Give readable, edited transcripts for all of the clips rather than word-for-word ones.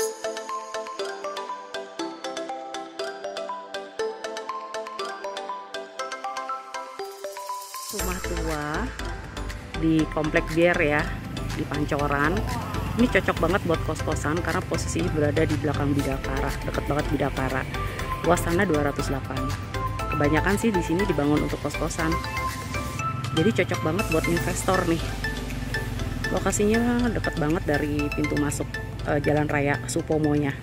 Rumah tua di komplek Biar ya, di Pancoran. Ini cocok banget buat kos-kosan karena posisinya berada di belakang Bidakara, deket banget Bidakara. Luas tanah 208. Kebanyakan sih di sini dibangun untuk kos-kosan. Jadi cocok banget buat investor nih. Lokasinya deket banget dari pintu masuk Jalan Raya Soepomo-nya.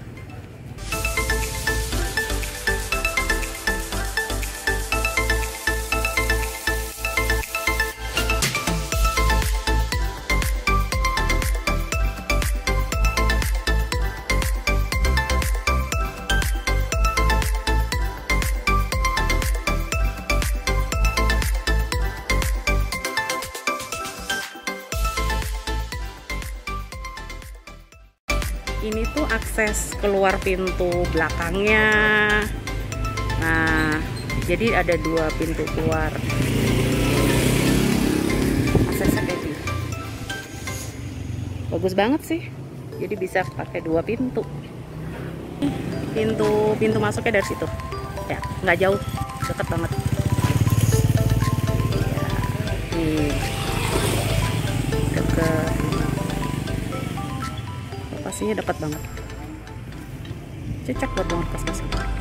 Ini tuh akses keluar pintu belakangnya. Nah, jadi ada dua pintu keluar. Aksesnya kayak gini. Bagus banget sih. Jadi bisa pakai dua pintu. Pintu masuknya dari situ. Ya, nggak jauh, deket banget. Ya, nih, deket. Lokasinya dekat banget, cocok buat banget kos-kosan.